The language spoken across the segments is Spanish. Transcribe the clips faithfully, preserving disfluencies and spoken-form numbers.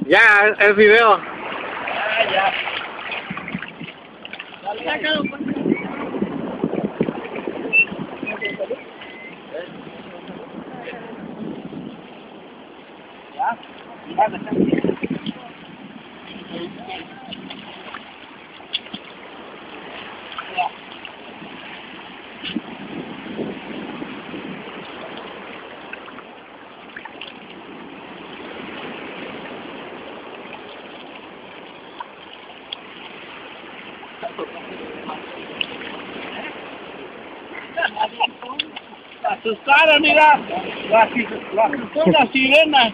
Ya, es video. Ah, ya. Sácalo, pues. Ya, ya, me está bien. La asustaron, mira, la, la asustó una sirena.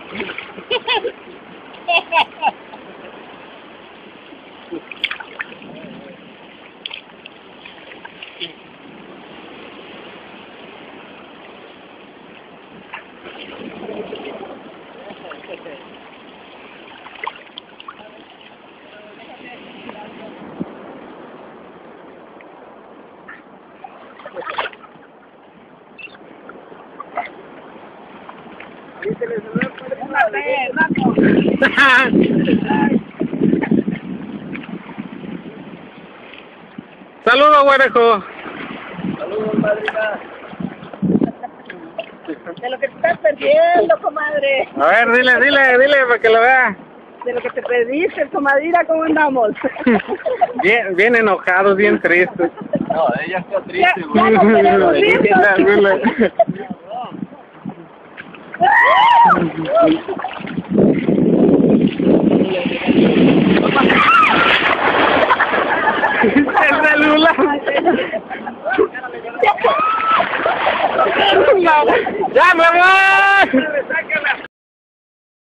Saludos, güerejo. Saludos, madrina. De lo que te estás perdiendo, comadre. A ver, dile, dile, dile para que lo vea. De lo que te perdiste, comadrina, ¿cómo andamos? Bien, bien enojados, bien tristes. No, ella está triste, güey. Ya, ya no queremos irnos. Dile. El celular. Ya me voy.